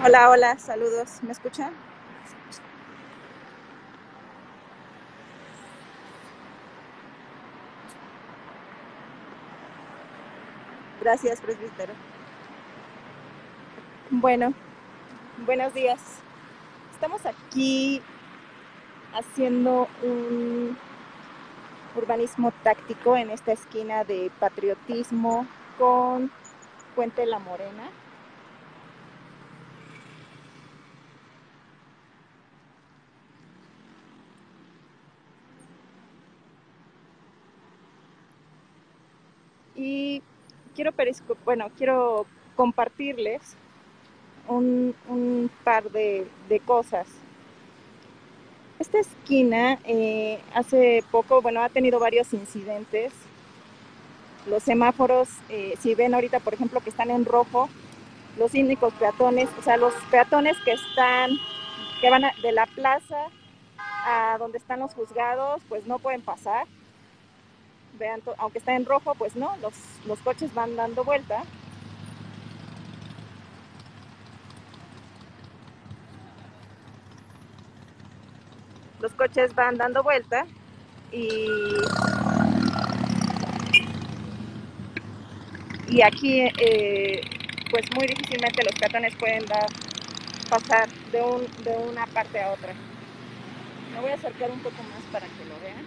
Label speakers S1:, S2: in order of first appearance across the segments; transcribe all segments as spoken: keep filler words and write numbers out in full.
S1: Hola, hola, saludos. ¿Me escuchan? Gracias, presbítero. Bueno, buenos días. Estamos aquí haciendo un urbanismo táctico en esta esquina de Patriotismo con Puente La Morena. Y quiero, perisco bueno, quiero compartirles un, un par de, de cosas. Esta esquina eh, hace poco, bueno, ha tenido varios incidentes. Los semáforos, eh, si ven ahorita, por ejemplo, que están en rojo, los únicos peatones, o sea, los peatones que están, que van a, de la plaza a donde están los juzgados, pues no pueden pasar. Vean, aunque está en rojo, pues no, los, los coches van dando vuelta. Los coches van dando vuelta y, y aquí, eh, pues muy difícilmente los peatones pueden dar, pasar de, un, de una parte a otra. Me voy a acercar un poco más para que lo vean.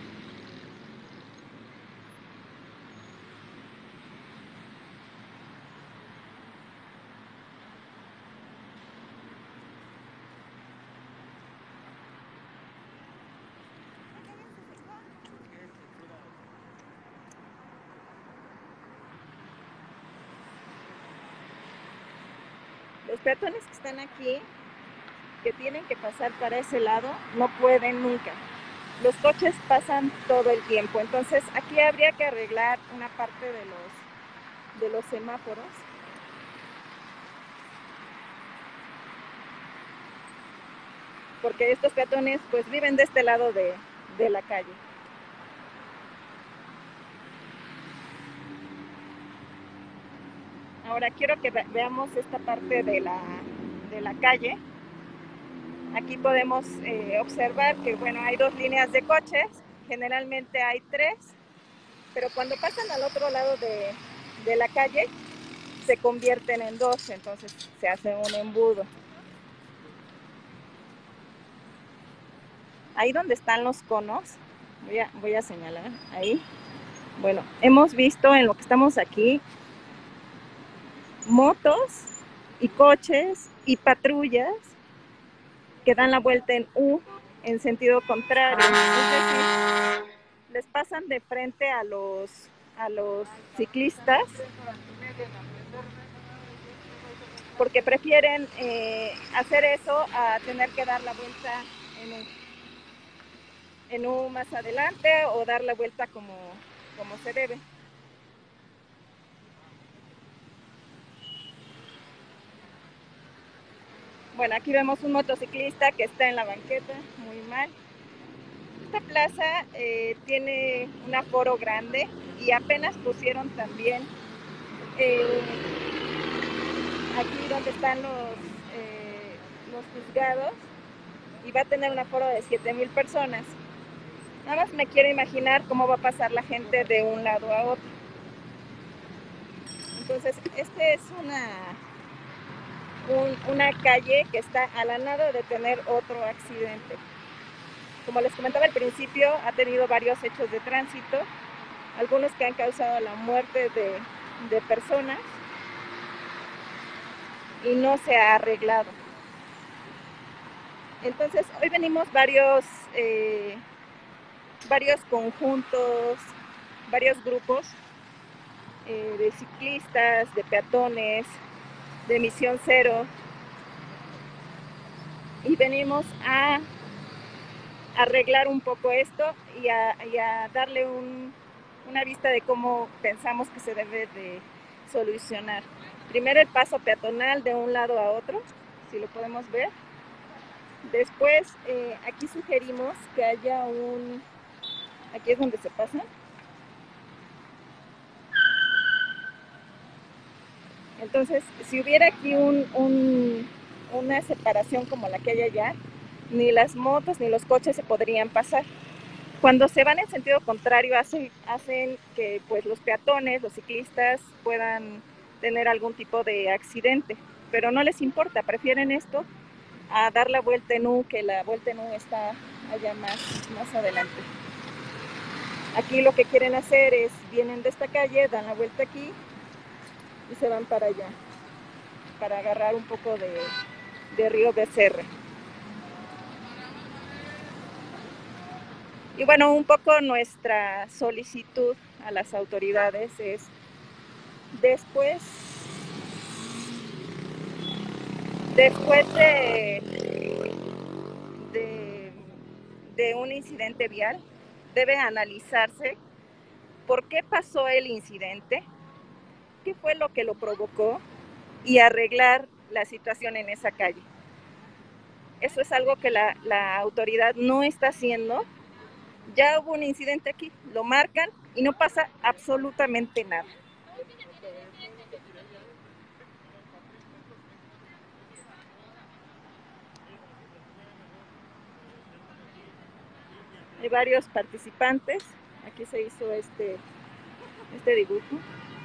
S1: Los peatones que están aquí, que tienen que pasar para ese lado, no pueden nunca. Los coches pasan todo el tiempo, entonces aquí habría que arreglar una parte de los, de los semáforos. Porque estos peatones pues viven de este lado de, de la calle. Ahora quiero que veamos esta parte de la, de la calle. Aquí podemos eh, observar que bueno, hay dos líneas de coches, generalmente hay tres, pero cuando pasan al otro lado de, de la calle se convierten en dos, entonces se hace un embudo. Ahí donde están los conos, voy a, voy a señalar ahí. Bueno, hemos visto en lo que estamos aquí motos y coches y patrullas que dan la vuelta en U en sentido contrario, es decir, les pasan de frente a los, a los ciclistas porque prefieren eh, hacer eso a tener que dar la vuelta en U, en U más adelante o dar la vuelta como, como se debe. Bueno, aquí vemos un motociclista que está en la banqueta, muy mal. Esta plaza eh, tiene un aforo grande y apenas pusieron también eh, aquí donde están los, eh, los juzgados y va a tener un aforo de siete mil personas. Nada más me quiero imaginar cómo va a pasar la gente de un lado a otro. Entonces, este es una, un, una calle que está a la nada de tener otro accidente. Como les comentaba al principio, ha tenido varios hechos de tránsito, algunos que han causado la muerte de, de personas y no se ha arreglado. Entonces, hoy venimos varios, eh, varios conjuntos, varios grupos eh, de ciclistas, de peatones, de Misión Cero, y venimos a arreglar un poco esto y a, y a darle un, una vista de cómo pensamos que se debe de solucionar. Primero el paso peatonal de un lado a otro, si lo podemos ver. Después, eh, aquí sugerimos que haya un... Aquí es donde se pasa. Entonces, si hubiera aquí un, un, una separación como la que hay allá, ni las motos ni los coches se podrían pasar. Cuando se van en sentido contrario hacen, hacen que pues, los peatones, los ciclistas puedan tener algún tipo de accidente, pero no les importa, prefieren esto a dar la vuelta en U, que la vuelta en U está allá más, más adelante. Aquí lo que quieren hacer es, vienen de esta calle, dan la vuelta aquí y se van para allá, para agarrar un poco de, de Río Becerra. Y bueno, un poco nuestra solicitud a las autoridades es, después, después de, de, de un incidente vial, debe analizarse por qué pasó el incidente, qué fue lo que lo provocó y arreglar la situación en esa calle. Eso es algo que la, la autoridad no está haciendo. Ya hubo un incidente aquí, lo marcan y no pasa absolutamente nada. Hay varios participantes. Aquí se hizo este, este dibujo.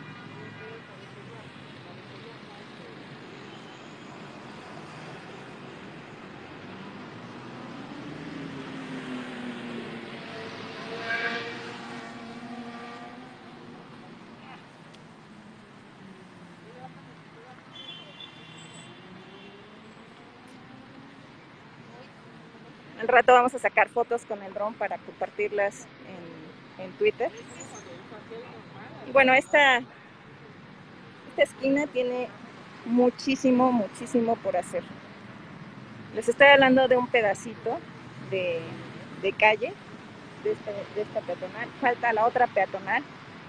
S1: Al rato vamos a sacar fotos con el dron para compartirlas en, en Twitter. Y bueno, esta, esta esquina tiene muchísimo, muchísimo por hacer. Les estoy hablando de un pedacito de, de calle, de, este, de esta peatonal. Falta la otra peatonal.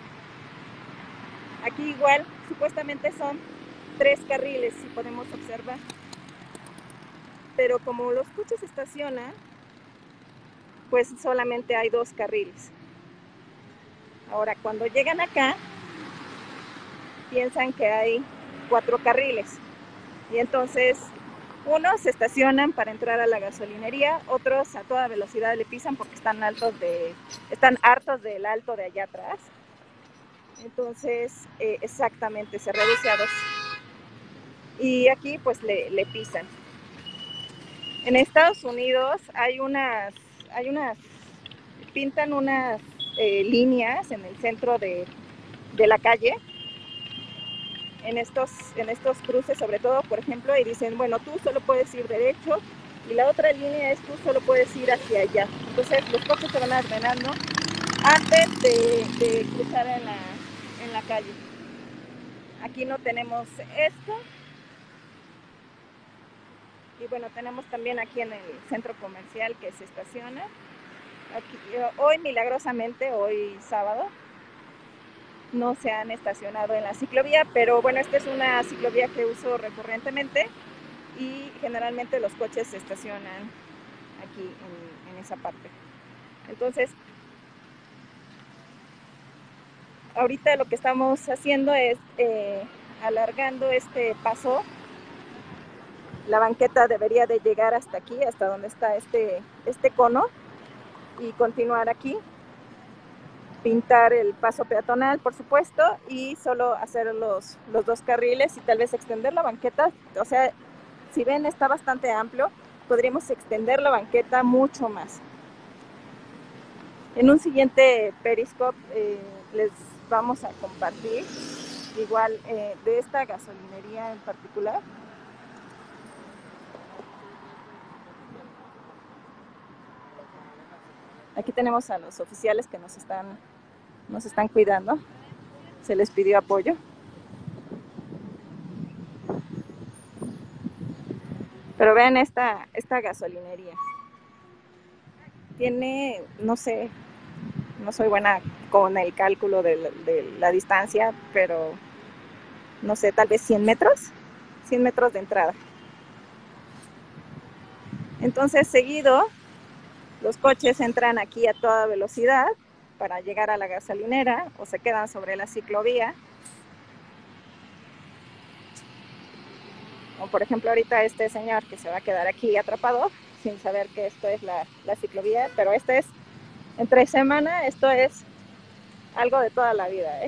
S1: Aquí igual, supuestamente son tres carriles, si podemos observar. Pero como los coches estacionan, pues solamente hay dos carriles. Ahora, cuando llegan acá, piensan que hay cuatro carriles. Y entonces, unos se estacionan para entrar a la gasolinería, otros a toda velocidad le pisan porque están altos de, están hartos del alto de allá atrás. Entonces, eh, exactamente, se reduce a dos. Y aquí pues le, le pisan. En Estados Unidos hay unas, hay unas, pintan unas eh, líneas en el centro de, de la calle, en estos, en estos cruces sobre todo, por ejemplo, y dicen, bueno, tú solo puedes ir derecho, y la otra línea es tú solo puedes ir hacia allá. Entonces los coches se van ordenando antes de, de cruzar en la, en la calle. Aquí no tenemos esto. Y bueno, tenemos también aquí en el centro comercial que se estaciona. Aquí, hoy milagrosamente, hoy sábado, no se han estacionado en la ciclovía, pero bueno, esta es una ciclovía que uso recurrentemente y generalmente los coches se estacionan aquí en, en esa parte. Entonces, ahorita lo que estamos haciendo es eh, alargando este paso. La banqueta debería de llegar hasta aquí, hasta donde está este, este cono, y continuar aquí, pintar el paso peatonal, por supuesto, y solo hacer los, los dos carriles y tal vez extender la banqueta. O sea, si ven, está bastante amplio, podríamos extender la banqueta mucho más. En un siguiente Periscope eh, les vamos a compartir, igual eh, de esta gasolinería en particular. Aquí tenemos a los oficiales que nos están, nos están cuidando. Se les pidió apoyo. Pero vean esta, esta gasolinería. Tiene, no sé, no soy buena con el cálculo de la, de la distancia, pero no sé, tal vez cien metros, cien metros de entrada. Entonces, seguido, los coches entran aquí a toda velocidad para llegar a la gasolinera o se quedan sobre la ciclovía. O por ejemplo ahorita este señor que se va a quedar aquí atrapado sin saber que esto es la, la ciclovía, pero este es entre semana, esto es algo de toda la vida, ¿eh?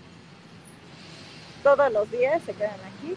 S1: Todos los días se quedan aquí.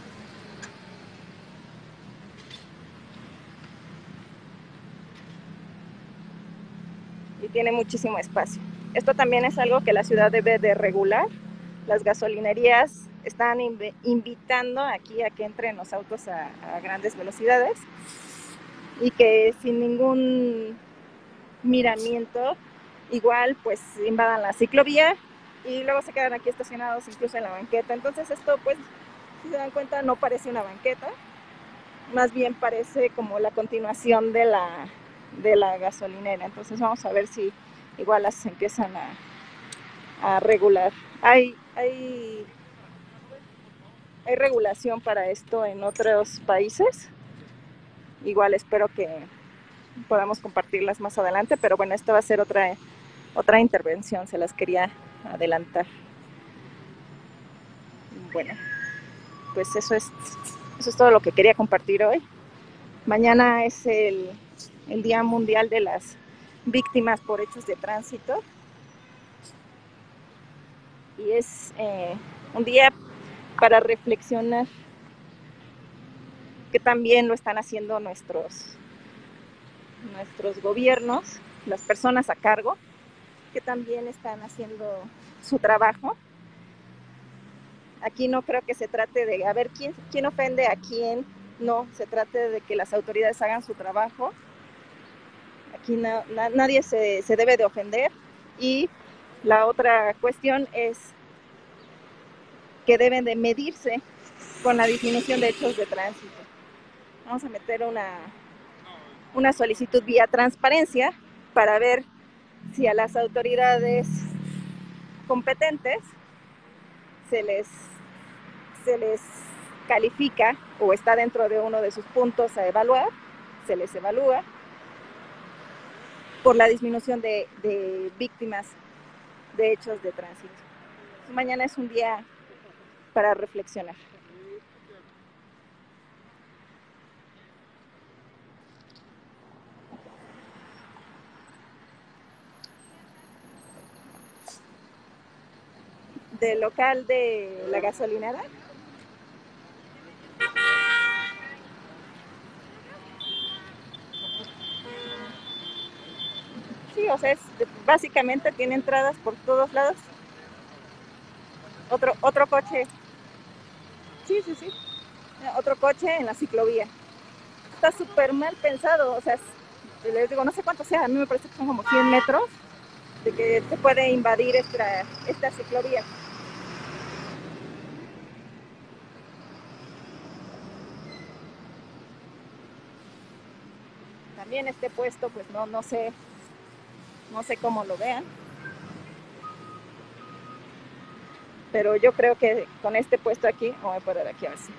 S1: Y tiene muchísimo espacio. Esto también es algo que la ciudad debe de regular. Las gasolinerías están inv invitando aquí a que entren los autos a, a grandes velocidades y que sin ningún miramiento igual pues invadan la ciclovía y luego se quedan aquí estacionados incluso en la banqueta. Entonces esto pues, si se dan cuenta, no parece una banqueta, más bien parece como la continuación de la, de la gasolinera. Entonces vamos a ver si igual las empiezan a, a regular. Hay, hay, hay regulación para esto en otros países. Igual espero que podamos compartirlas más adelante, pero bueno, esta va a ser otra, otra intervención, se las quería adelantar. Bueno, pues eso es, eso es todo lo que quería compartir hoy. Mañana es el, el Día Mundial de las Víctimas por Hechos de Tránsito y es eh, un día para reflexionar que también lo están haciendo nuestros, nuestros gobiernos, las personas a cargo, que también están haciendo su trabajo. Aquí no creo que se trate de a ver quién, quién ofende a quién, no, se trate de que las autoridades hagan su trabajo. Aquí na, na, nadie se, se debe de ofender. Y la otra cuestión es que deben de medirse con la disminución de hechos de tránsito. Vamos a meter una, una solicitud vía transparencia para ver si a las autoridades competentes se les, se les califica o está dentro de uno de sus puntos a evaluar, se les evalúa por la disminución de, de víctimas de hechos de tránsito. Mañana es un día para reflexionar. Del local de la gasolinera. Sí, o sea, es, básicamente tiene entradas por todos lados. Otro, otro coche. Sí, sí, sí. Otro coche en la ciclovía. Está súper mal pensado, o sea, les digo, no sé cuánto sea, a mí me parece que son como cien metros de que se puede invadir esta, esta ciclovía. También este puesto, pues no, no sé, no sé cómo lo vean. Pero yo creo que con este puesto aquí, voy a poner aquí a ver si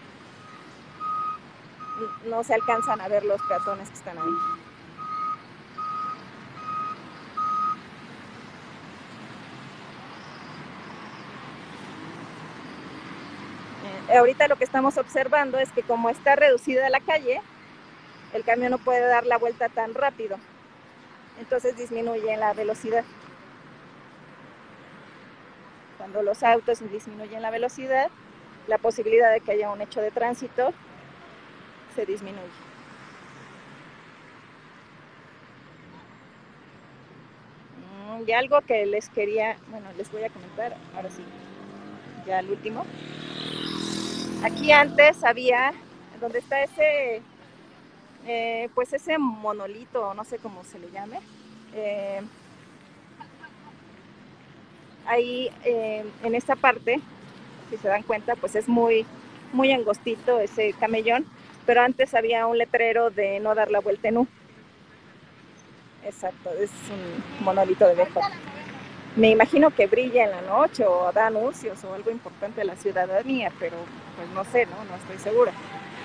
S1: no se alcanzan a ver los peatones que están ahí. Eh, ahorita lo que estamos observando es que como está reducida la calle, el camión no puede dar la vuelta tan rápido. Entonces disminuye la velocidad. Cuando los autos disminuyen la velocidad, la posibilidad de que haya un hecho de tránsito se disminuye. Y algo que les quería, bueno, les voy a comentar, ahora sí, ya el último. Aquí antes había, donde está ese, eh, pues ese monolito, no sé cómo se le llame, eh, ahí eh, en esta parte, si se dan cuenta, pues es muy, muy angostito ese camellón, pero antes había un letrero de no dar la vuelta en U. Exacto, es un monolito de B J. Me imagino que brilla en la noche o da anuncios o algo importante de la ciudadanía, pero pues no sé, no, no estoy segura.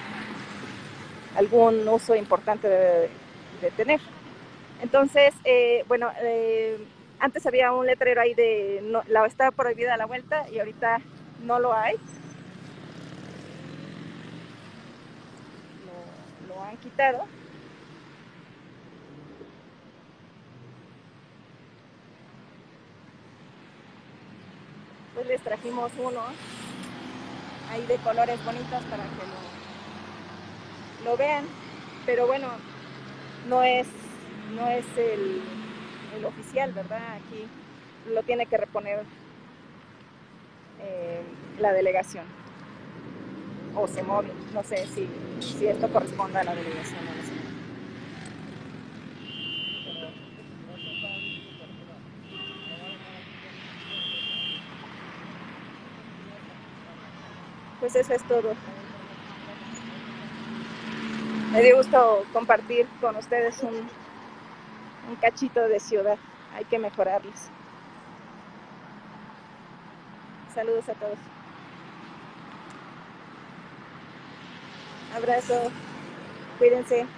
S1: Algún uso importante debe de tener. Entonces, eh, bueno, eh, antes había un letrero ahí de no, la estaba prohibida la vuelta y ahorita no lo hay. lo han quitado. Pues les trajimos uno ahí de colores bonitos para que lo, lo vean, pero bueno, no es, no es el, el oficial, ¿verdad? Aquí lo tiene que reponer eh, la delegación o CEMOVI, no sé si, si esto corresponde a la delegación o no sé. Pues eso es todo. Me dio gusto compartir con ustedes un, un cachito de ciudad. Hay que mejorarles. Saludos a todos. Abrazo. Cuídense.